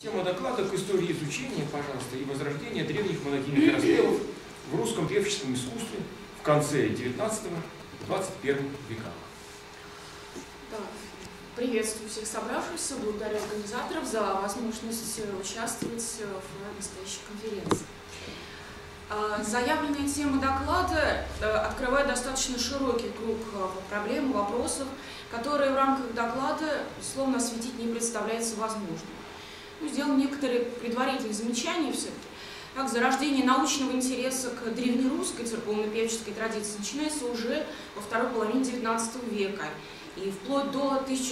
Тема доклада к истории изучения, пожалуйста, и возрождения древних монодийных распевов в русском певческом искусстве в конце XIX-XXI веках. Да. Приветствую всех собравшихся, благодарю организаторов за возможность участвовать в настоящей конференции. Заявленная тема доклада открывает достаточно широкий круг проблем и вопросов, которые в рамках доклада, безусловно, осветить не представляется возможным. Сделаем некоторые предварительные замечания все-таки. Так, зарождение научного интереса к древнерусской церковно-певческой традиции начинается уже во второй половине XIX века. И вплоть до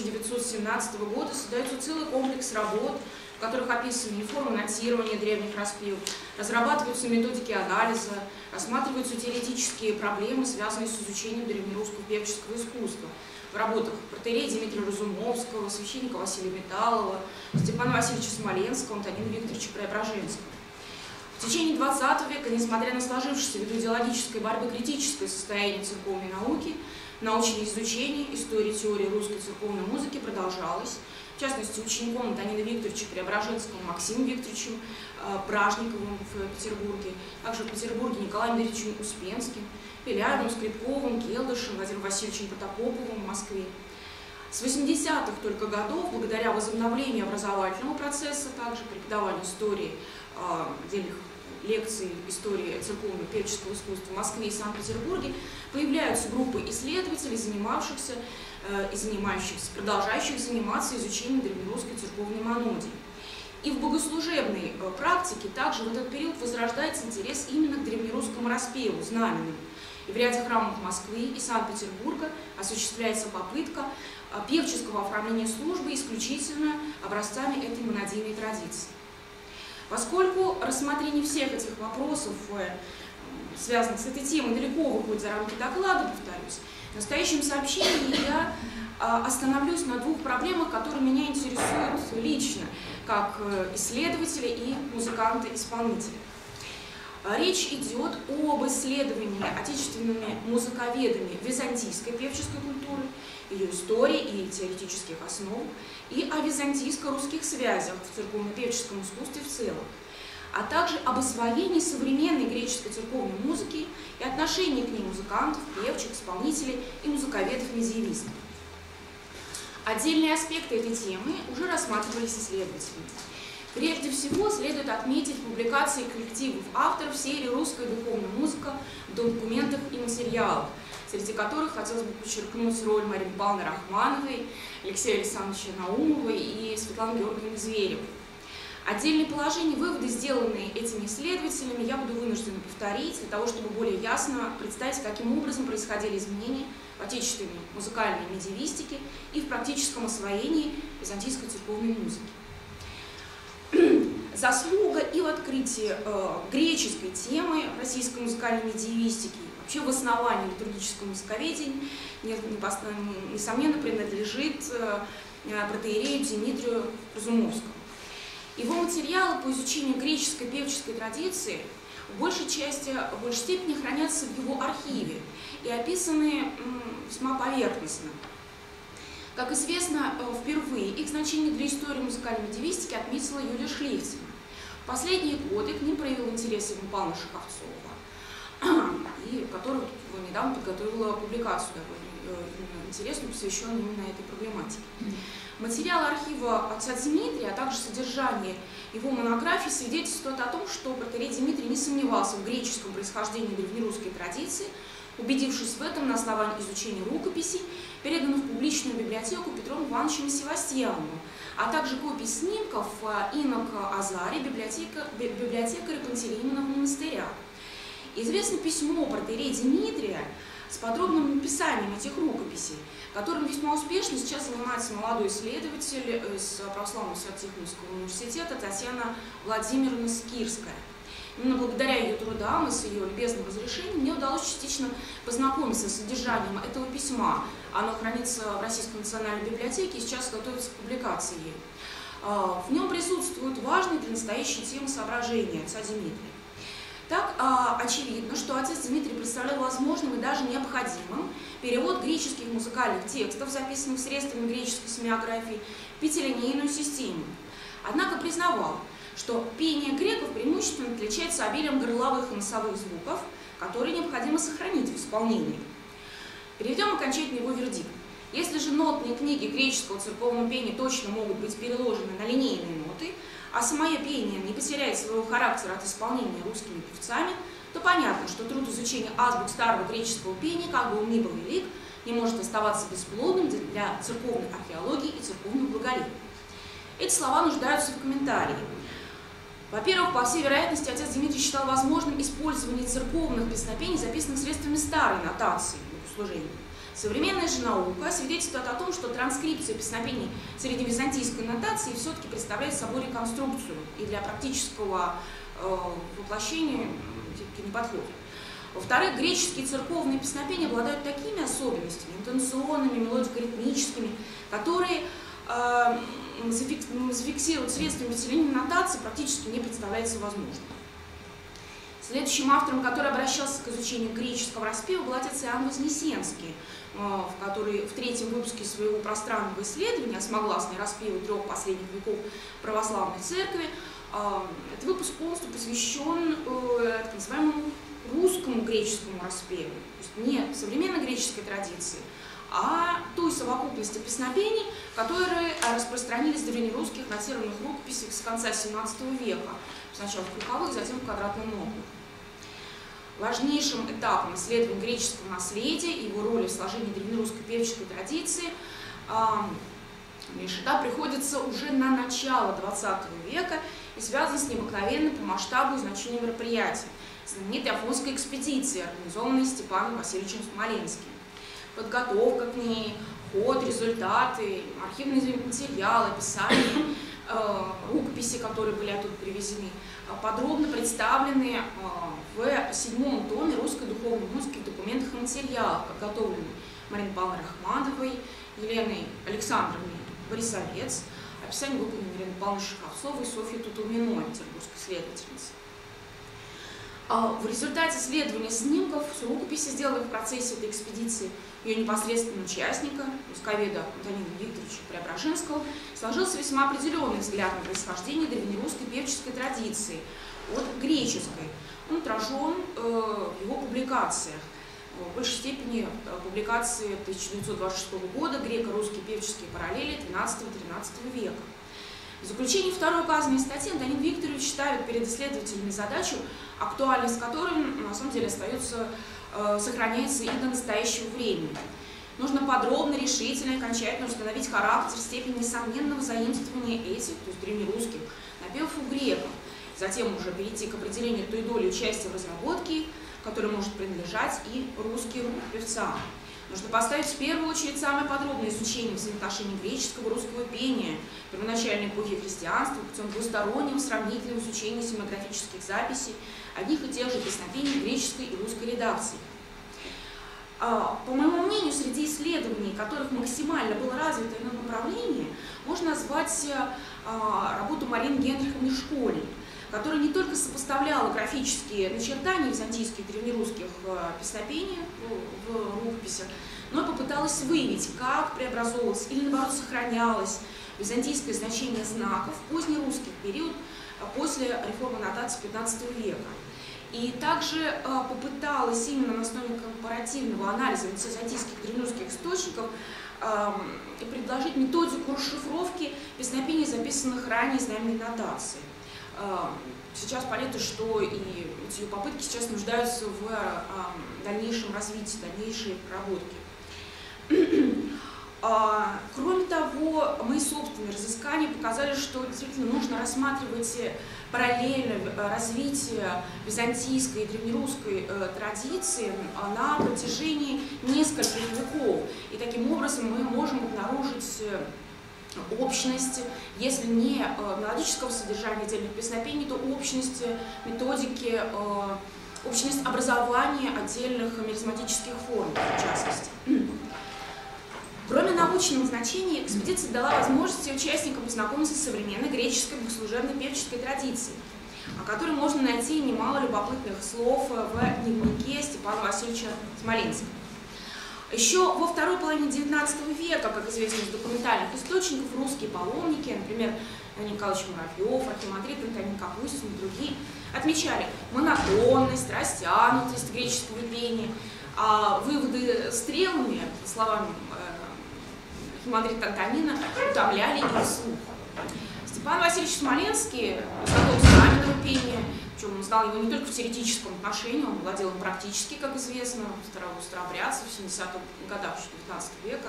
1917 года создается целый комплекс работ, в которых описаны и формы нотирования древних распевов, разрабатываются методики анализа, рассматриваются теоретические проблемы, связанные с изучением древнерусского певческого искусства. В работах протоиерея Дмитрия Разумовского, священника Василия Металлова, Степана Васильевича Смоленского, Антонина Викторовича Преображенского. В течение XX века, несмотря на сложившееся ввиду идеологической борьбы критическое состояние церковной науки, научное изучение истории теории русской церковной музыки продолжалось. В частности, учеником Антонина Викторовича Преображенского, Максимом Викторовичем Бражниковым в Петербурге, также в Петербурге Николаем Дмитриевичем Успенским, Беляевым, Скрипковым, Келдышем, Владимиром Васильевичем Протопоповым в Москве. С 80-х только годов, благодаря возобновлению образовательного процесса, также преподаванию истории, отдельных лекций истории церковного певческого искусства в Москве и Санкт-Петербурге, появляются группы исследователей, занимающихся, продолжающих заниматься изучением древнерусской церковной монодии. И в богослужебной практике также в этот период возрождается интерес именно к древнерусскому распеву, знаменным. И в ряде храмов Москвы и Санкт-Петербурга осуществляется попытка певческого оформления службы исключительно образцами этой монодийной традиции. Поскольку рассмотрение всех этих вопросов, связанных с этой темой, далеко выходит за рамки доклада, повторюсь, в настоящем сообщении я остановлюсь на двух проблемах, которые меня интересуют лично, как исследователя и музыканта-исполнителя. Речь идет об исследовании отечественными музыковедами византийской певческой культуры, ее истории и теоретических основ, и о византийско-русских связях в церковно-певческом искусстве в целом, а также об освоении современной греческой церковной музыки и отношении к ней музыкантов, певчих, исполнителей и музыковедов-медиевистов. Отдельные аспекты этой темы уже рассматривались исследователями. Прежде всего, следует отметить публикации коллективов авторов серии «Русская духовная музыка» в документах и материалах, среди которых хотелось бы подчеркнуть роль Марии Павловны Рахмановой, Алексея Александровича Наумова и Светланы Георгиевны Зверевой. Отдельные положения, выводы, сделанные этими исследователями, я буду вынуждена повторить, для того, чтобы более ясно представить, каким образом происходили изменения в отечественной музыкальной медиевистике и в практическом освоении византийской церковной музыки. Заслуга и в открытии греческой темы российской музыкальной медиевистики, вообще в основании литургического музыковедения, несомненно, принадлежит протоиерею Дмитрию Разумовскому. Его материалы по изучению греческой певческой традиции в большей степени хранятся в его архиве и описаны весьма поверхностно. Как известно, впервые их значение для истории музыкальной медиевистики отметила Юлия Шлейцина. В последние годы к ним проявил интерес Иван Павловна Шаховцова, которая недавно подготовила публикацию довольно интересную, посвященную именно этой проблематике. Материалы архива отца Дмитрия, а также содержание его монографии свидетельствуют о том, что протоиерей Дмитрий не сомневался в греческом происхождении древнерусской традиции, убедившись в этом на основании изучения рукописей, переданных в публичную библиотеку Петром Ивановичем Севастьяновым, а также копий снимков инока Азария, библиотекаря Пантелеймонова монастыря. Известно письмо протоиерея Дмитрия с подробным описанием этих рукописей, которым весьма успешно сейчас занимается молодой исследователь из Православного Свято-Тихоновского университета Татьяна Владимировна Скирская. Именно благодаря ее трудам и с ее любезным разрешением мне удалось частично познакомиться с содержанием этого письма. Оно хранится в Российской национальной библиотеке и сейчас готовится к публикации ею. В нем присутствуют важные для настоящей темы соображения отца Дмитрия. Так, очевидно, что отец Дмитрий представлял возможным и даже необходимым перевод греческих музыкальных текстов, записанных средствами греческой семиографии, в пятилинейную систему. однако признавал, что пение греков преимущественно отличается обилием горловых и носовых звуков, которые необходимо сохранить в исполнении. Переведем окончательно его вердикт. Если же нотные книги греческого церковного пения точно могут быть переложены на линейные ноты, а самое пение не потеряет своего характера от исполнения русскими певцами, то понятно, что труд изучения азбук старого греческого пения, как бы он ни был велик, не может оставаться бесплодным для церковной археологии и церковных благолепий. Эти слова нуждаются в комментарии. Во-первых, по всей вероятности, отец Дмитрий считал возможным использование церковных песнопений, записанных средствами старой нотации богослужения. Современная же наука свидетельствует о том, что транскрипция песнопений средневизантийской нотации все-таки представляет собой реконструкцию и для практического воплощения не подходит. Во-вторых, греческие церковные песнопения обладают такими особенностями, интонационными, мелодико-ритмическими, которые зафиксировать средствами выделения нотации практически не представляется возможным. Следующим автором, который обращался к изучению греческого распева, был отец Иоанн Вознесенский, который в третьем выпуске своего пространного исследования «Осмогласные распевы трех последних веков православной церкви», этот выпуск полностью посвящен так называемому русскому греческому распеву, то есть не современной греческой традиции, а той совокупности песнопений, которые распространились в древнерусских нотированных рукописях с конца XVII века, сначала в круговых, затем в квадратном нотах. Важнейшим этапом исследования греческого наследия и его роли в сложении древнерусской певческой традиции Мишида приходится уже на начало XX века и связан с необыкновенным по масштабу и значению мероприятия, знаменитой Афонской экспедиции, организованной Степаном Васильевичем Смоленским. Подготовка к ней, ход, результаты, архивные материалы, описания, рукописи, которые были оттуда привезены, подробно представлены в 7-м томе русской духовной музыки в документах и материалах, подготовлены Мариной Павловной Рахмановой, Еленой Александровной Борисовец, описание выполнено Еленой Павловной Шаховцовой и Софьей Тутуминой, петербургской следовательницей. В результате исследования снимков с рукописи, сделанных в процессе этой экспедиции, ее непосредственного участника, русковеда Антонина Викторовича Преображенского, сложился весьма определенный взгляд на происхождение древнерусской певческой традиции от греческой. Он отражен в его публикациях. В большей степени публикации 1926 года «Греко-русские певческие параллели XII-XIII века». В заключении второй указанной статьи Антонин Викторович ставит перед исследователями задачу, актуальность которой на самом деле сохраняется и до настоящего времени. Нужно подробно, решительно и окончательно установить характер, степень несомненного заимствования этих, то есть древнерусских, напевов у греков. Затем уже перейти к определению той доли участия в разработке, которой может принадлежать и русским певцам. Нужно поставить в первую очередь самое подробное изучение взаимоотношений греческого и русского пения первоначальной эпохи христианства путем двустороннего сравнительного изучения семиографических записей одних и тех же песнопений греческой и русской редакции. По моему мнению, среди исследований, которых максимально было развито это направление, можно назвать работу Марины Генриховны Школьник, которая не только сопоставляла графические начертания византийских и древнерусских песнопений в рукописях, но и попыталась выявить, как преобразовывалось или, наоборот, сохранялось византийское значение знаков в позднерусский период после реформы нотации XV века. И также попыталась именно на основе компаративного анализа византийских и древнерусских источников предложить методику расшифровки песнопений, записанных ранее знаменной нотацией. Сейчас понятно, что и эти попытки сейчас нуждаются в дальнейшем развитии, дальнейшей проработке. Кроме того, мои собственные разыскания показали, что действительно нужно рассматривать параллельно развитие византийской и древнерусской традиции на протяжении нескольких веков. И таким образом мы можем обнаружить общность, если не мелодического содержания отдельных песнопений, то общность методики, общность образования отдельных мелизматических форм, в частности. Кроме научного значения, экспедиция дала возможности участникам познакомиться с современной греческой богослужебной певческой традицией, о которой можно найти немало любопытных слов в дневнике Степана Васильевича Смоленского. Еще во второй половине XIX века, как известно из документальных источников, русские паломники, например, Леонид Николаевич Муравьев, архимандрит Антонин Капустин и другие, отмечали монотонность, растянутость греческого пения, а выводы стрелами, по словам архимандрита Антонина, утомляли их слух. Степан Васильевич Смоленский знаток знаменного пения, причем он знал его не только в теоретическом отношении, он владел им практически, как известно, старообрядцев в 70-х годах XIX века.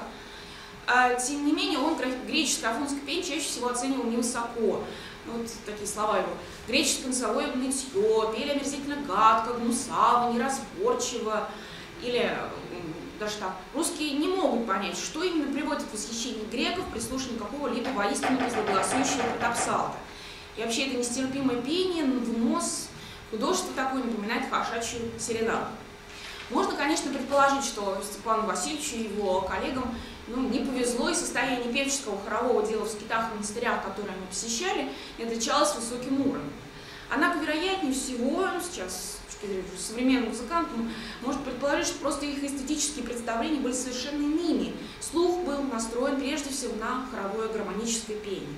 Тем не менее, он греческое афонское пение чаще всего оценивал невысоко. Вот такие слова его. Греческое носовое нытье, пели омерзительно гадко, гнусаво, неразборчиво. Или даже так. Русские не могут понять, что именно приводит к восхищению греков при слушании какого-либо воистину злоголосующего протопсалта. И вообще это нестерпимое пение в нос, художество такое напоминает кошачью серенаду. Можно, конечно, предположить, что Степану Васильевичу и его коллегам не повезло, и состояние певческого хорового дела в скитах и монастырях, которые они посещали, не отличалось высоким уровнем. Однако, вероятнее всего, сейчас современным музыкантам может предположить, что просто их эстетические представления были совершенно иными. Слух был настроен прежде всего на хоровое гармоническое пение.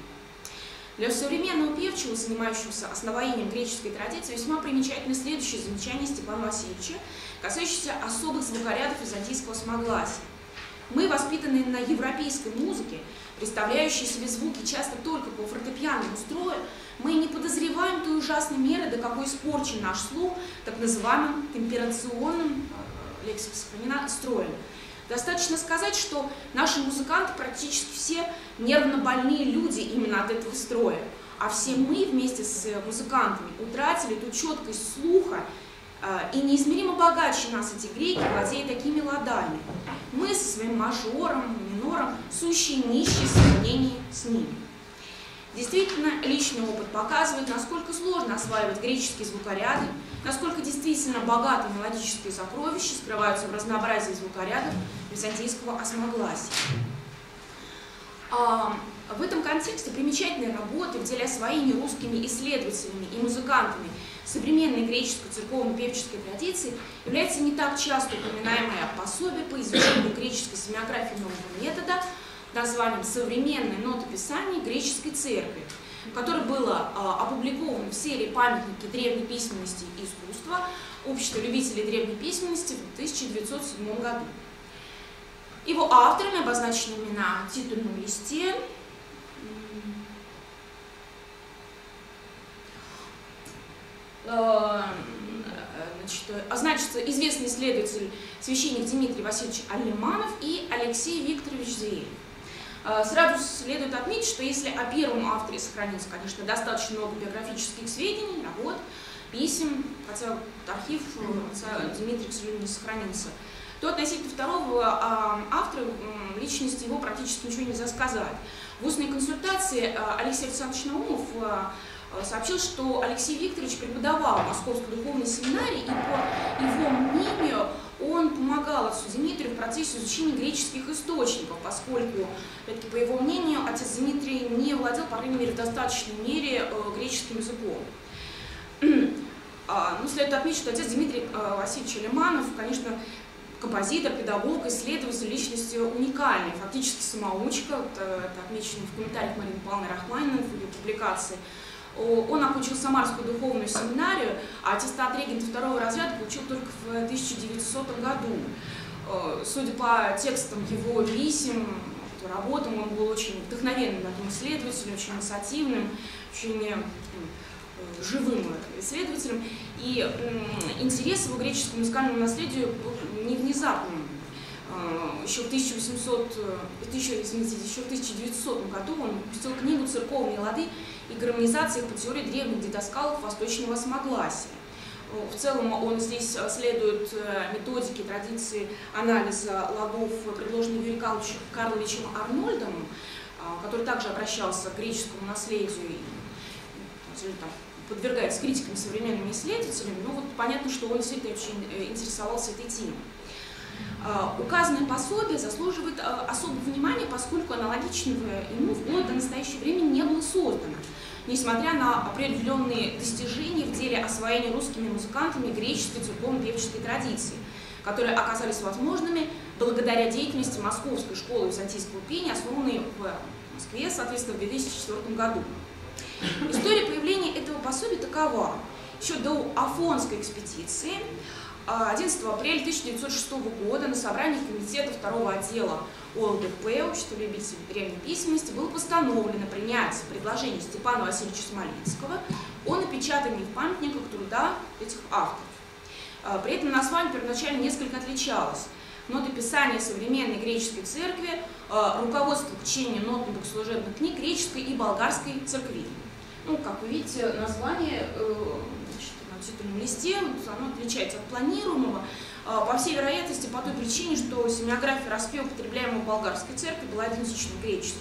Для современного певчего, занимающегося освоением греческой традиции, весьма примечательно следующее замечание Степана Васильевича, касающееся особых звукорядов византийского осьмогласия. Мы, воспитанные на европейской музыке, представляющие себе звуки часто только по фортепианному строю, мы не подозреваем той ужасной меры, до какой испорчен наш слух так называемым темперационным, лексика сохранена, строем. Достаточно сказать, что наши музыканты практически все нервно больные люди именно от этого строя, а все мы вместе с музыкантами утратили ту четкость слуха, и неизмеримо богаче нас эти греки, владея такими ладами. Мы со своим мажором, минором, сущие нищие в сравнении с ними. Действительно, личный опыт показывает, насколько сложно осваивать греческие звукоряды, насколько действительно богатые мелодические сокровища скрываются в разнообразии звукорядов византийского осьмогласия. В этом контексте примечательной работы в деле освоения русскими исследователями и музыкантами современной греческой церковно-певческой традиции является не так часто упоминаемое пособие по изучению греческой семиографии нового метода названием «Современное нотописание греческой церкви», которое было опубликовано в серии «Памятники древней письменности и искусства» Общества любителей древней письменности в 1907 году. Его авторами обозначены имена на титульном листе. Значится известный исследователь, священник Дмитрий Васильевич Алиманов и Алексей Викторович Зеев. Сразу следует отметить, что если о первом авторе сохранилось, конечно, достаточно много биографических сведений, работ, писем, хотя архив Дмитрия, к сожалению, не сохранился, то относительно второго автора личности его практически ничего нельзя сказать. В устной консультации Алексей Александрович Наумов сообщил, что Алексей Викторович преподавал в Московской духовной семинарии, и по его мнению он помогал отцу Дмитрию в процессе изучения греческих источников, поскольку, опять-таки, по его мнению, отец Дмитрий не владел, по крайней мере, в достаточной мере греческим языком. Следует отметить, что отец Дмитрий Васильевич Алиманов, конечно, композитор, педагог, исследователь, личность уникальная, фактически самоучка, это отмечено в комментариях Марины Павловны Рахманиной в ее публикации. Он окончил Самарскую духовную семинарию, а аттестат регента второго разряда получил только в 1900 году. Судя по текстам его писем, работам, он был очень вдохновенным таким исследователем, очень инициативным, очень живым исследователем. И интерес его к греческому музыкальному наследию был не внезапным. Еще в 1900 году он выпустил книгу «Церковные лады и гармонизация их по теории древних дидασκалов восточного осьмогласия». В целом он здесь следует методике, традиции анализа ладов, предложенной Юрием Карловичем Арнольдом, который также обращался к греческому наследию и подвергается критикам современными исследователями. Но вот понятно, что он действительно очень интересовался этой темой. Указанное пособие заслуживает особого внимания, поскольку аналогичного ему вплоть до настоящего времени не было создано, несмотря на определенные достижения в деле освоения русскими музыкантами греческой церковно-певческой традиции, которые оказались возможными благодаря деятельности Московской школы византийского пения, основанной в Москве, соответственно, в 2004 году. История появления этого пособия такова. Еще до Афонской экспедиции 11 апреля 1906 года на собрании комитета 2-го отдела ОЛДП, Общества любителей древней письменности, было постановлено принять предложение Степана Васильевича Смоленского о напечатании в памятниках труда этих авторов. При этом название первоначально несколько отличалось. Нотописание современной греческой церкви, руководство к чтению нот богослужебных книг греческой и болгарской церкви. Ну, как вы видите, название на титульном листе, оно отличается от планируемого, по всей вероятности по той причине, что семиография распева, употребляемая в болгарской церкви, была идентична греческой.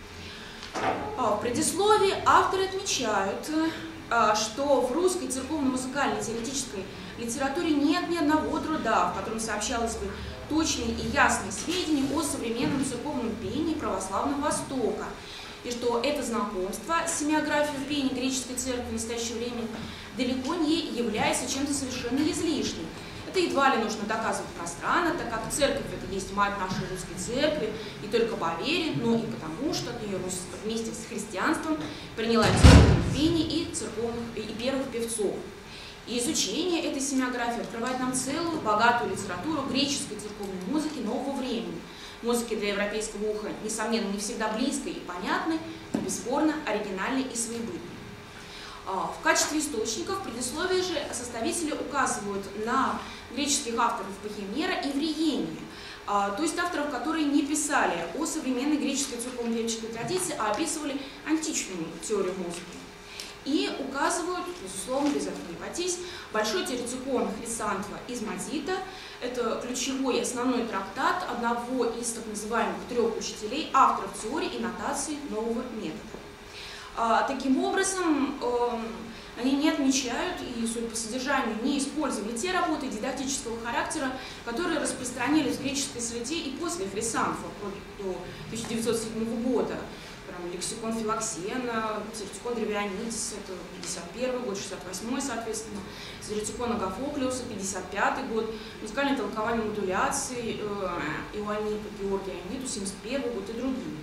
В предисловии авторы отмечают, что в русской церковно-музыкальной теоретической литературе нет ни одного труда, в котором сообщалось бы точные и ясные сведения о современном церковном пении православного Востока, и что это знакомство с семиографией пения греческой церкви в настоящее время далеко не является чем-то совершенно излишним. Это едва ли нужно доказывать пространно, так как церковь – это есть мать нашей русской церкви, не только по вере, но и потому, что от нее вместе с христианством приняла церковное пение и первых певцов. И изучение этой семиографии открывает нам целую богатую литературу греческой церковной музыки нового времени. Музыки для европейского уха, несомненно, не всегда близкой и понятной, но бесспорно оригинальной и своебытной. В качестве источников в предисловии же составители указывают на греческих авторов Пахимера и Вриения, то есть авторов, которые не писали о современной греческой церковно-певческой традиции, а описывали античную теорию музыки. И указывают, безусловно, без этого не обойтись, большой теоретикон Хрисантова из Мазита. Это ключевой и основной трактат одного из так называемых 3 учителей, авторов теории и нотации нового метода. Таким образом, они не отмечают и, судя по содержанию, не использовали те работы дидактического характера, которые распространились в греческой среде и после Хрисантова, до 1907 года. Лексикон Филоксена, теоретикон Древионидис, это 51 год, 68 соответственно, теоретикон Агафоклиуса, 55 год, музыкальное толкование модуляции Иоаннипа Георгия Иониду, 71 год и другие.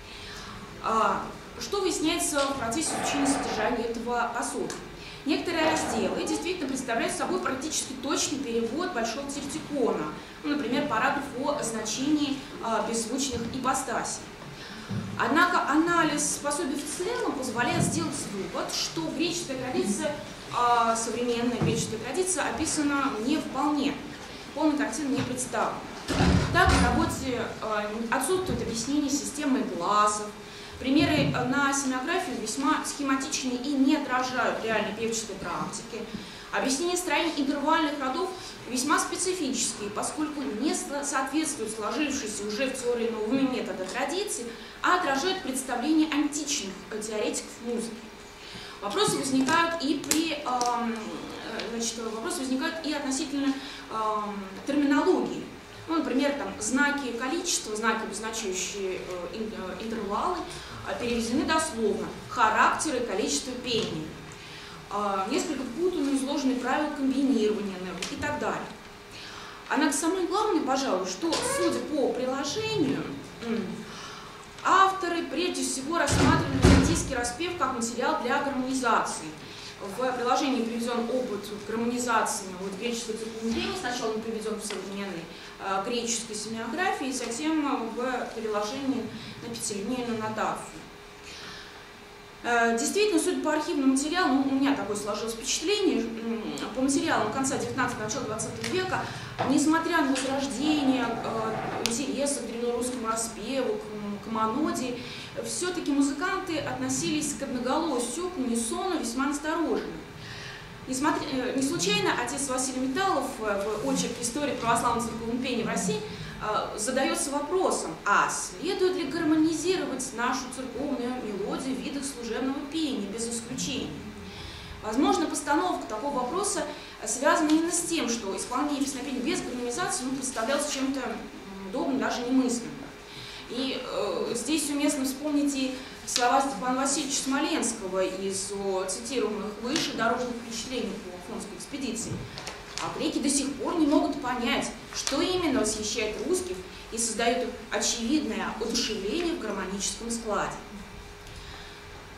Что выясняется в процессе изучения содержания этого пособия? Некоторые разделы действительно представляют собой практически точный перевод большого теоретикона, например, параграф о значении беззвучных ипостасей. Однако анализ пособия в целом позволяет сделать вывод, что греческая традиция, современная греческая традиция описана не вполне, полной картины не представлена. Так, в работе отсутствует объяснение системы гласов, примеры на семиографию весьма схематичны и не отражают реальной певческой практики. Объяснение строения интервальных родов весьма специфические, поскольку не соответствуют сложившейся уже в теории новыми метода традиции, а отражают представления античных теоретиков музыки. Вопросы возникают и относительно терминологии. Ну, например, там, знаки количества, знаки, обозначающие интервалы, переведены дословно «характер и количество пения». Несколько путанно изложены правила комбинирования и так далее. Однако самое главное, пожалуй, что, судя по приложению, авторы прежде всего рассматривали византийский распев как материал для гармонизации. В приложении приведен опыт гармонизации греческой церковной пения, сначала он приведен в современной греческой семиографии, затем в приложении на пятилинейную нотацию. Действительно, судя по архивному материалу, у меня такое сложилось впечатление, по материалам конца 19-го, начала 20 века, несмотря на возрождение интереса к древнерусскому распеву, к моноде, все-таки музыканты относились к одноголосию, к унисону весьма настороженно. Не случайно отец Василий Металлов в очерке «История православного церковного пения в России» задается вопросом, а следует ли гармонизировать нашу церковную мелодию в видах служебного пения без исключения? Возможно, постановка такого вопроса связана именно с тем, что исполнение песнопения без гармонизации представлялось чем-то удобным, даже немыслимым. И здесь уместно вспомнить и слова Степана Васильевича Смоленского из цитируемых выше дорожных впечатлений по Афонской экспедиции. А греки до сих пор не могут понять, что именно восхищает русских и создает очевидное одушевление в гармоническом складе.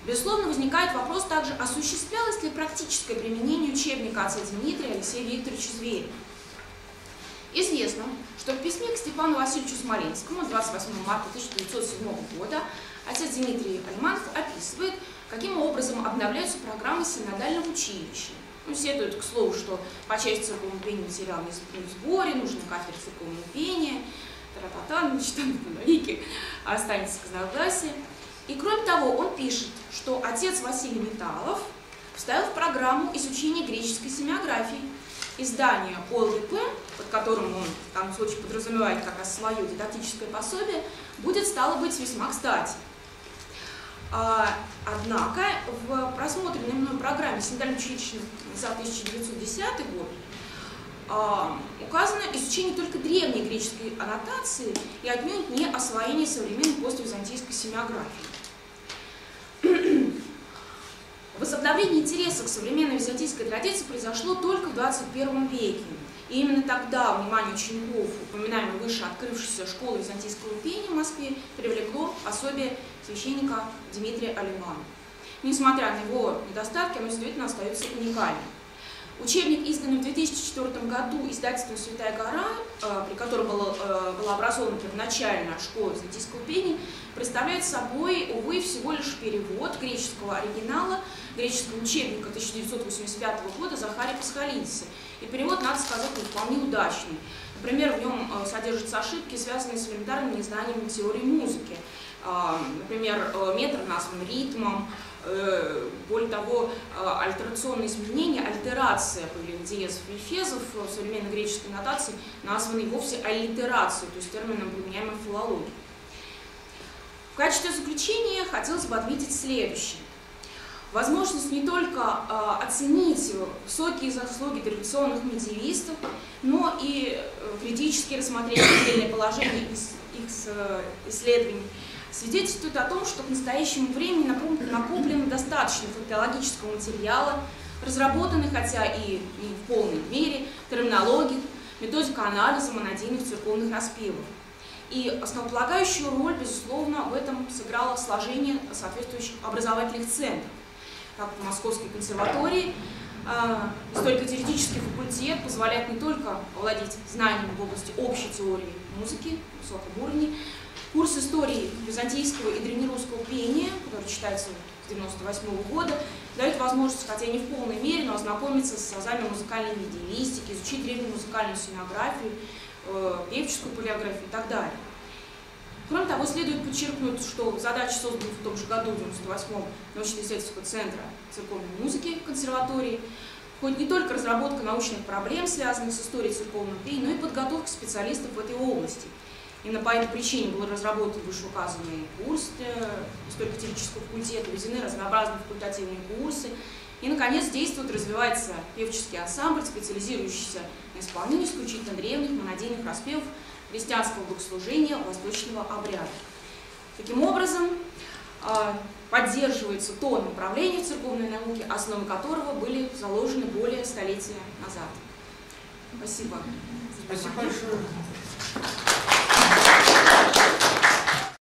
Безусловно, возникает вопрос также, осуществлялось ли практическое применение учебника отца Дмитрия Алексея Викторовича Зверева. Известно, что в письме к Степану Васильевичу Смоленскому 28 марта 1907 года отец Дмитрий Алиманов описывает, каким образом обновляются программы синодального училища. Следует к слову, что по части церковного пения материал не в сборе, нужно кафедра церковного пения, навеки останется казногласие. И кроме того, он пишет, что отец Василий Металлов вставил в программу изучение греческой семиографии. Издание ОЛДП, под которым он в данном случае подразумевает как раз свое дидактическое пособие, будет, стало быть, весьма кстати. Однако в просмотренной мной программе «Синодальное училище» за 1910 год указано изучение только древней греческой аннотации и отнюдь не освоение современной поствизантийской семиографии. Возобновление интереса к современной византийской традиции произошло только в 21 веке. И именно тогда внимание учеников, упоминаемой выше открывшейся школы византийского пения в Москве, привлекло пособие священника Дмитрия Алиманова. Несмотря на его недостатки, оно действительно остается уникальным. Учебник, изданный в 2004 году издательством «Святая гора», при котором была образована первоначальная школа византийского пения, представляет собой, увы, всего лишь перевод греческого оригинала, греческого учебника 1985 года Захария Пасхалидиса. И перевод, надо сказать, вполне удачный. Например, в нем содержатся ошибки, связанные с элементарным незнанием теории музыки. Например, метр назван ритмом. Более того, альтерационные изменения, альтерация появления диезов и эфезов в современной греческой нотации названы вовсе аллитерацией, то есть термином, применяемым в филологии. В качестве заключения хотелось бы отметить следующее. Возможность не только оценить высокие заслуги традиционных медиевистов, но и критически рассмотреть отдельные положения их исследований, свидетельствует о том, что к настоящему времени накоплено достаточно фактологического материала, разработаны, хотя и не в полной мере, терминология, методика анализа монодийных церковных распевов. И основополагающую роль, безусловно, в этом сыграло сложение соответствующих образовательных центров. Как в Московской консерватории, историко-теоретический факультет позволяет не только овладеть знаниями в области общей теории музыки на высоком уровне, курс истории византийского и древнерусского пения, который читается с 1998 года, дает возможность, хотя и не в полной мере, но ознакомиться с азами музыкальной медиевистики, изучить древнюю музыкальную семиографию, певческую полиографию и так далее. Кроме того, следует подчеркнуть, что задачи, созданные в том же году, в 1998-м, научно-исследовательского центра церковной музыки консерватории, входит не только разработка научных проблем, связанных с историей церковного пения, но и подготовка специалистов в этой области. Именно по этой причине был разработан вышеуказанный курс историко-теоретического факультета, введены разнообразные факультативные курсы. И, наконец, действует, развивается певческий ансамбль, специализирующийся на исполнении исключительно древних монодийных распевов христианского богослужения восточного обряда. Таким образом, поддерживается то направление церковной науки, основы которого были заложены более столетия назад. Спасибо. Спасибо большое.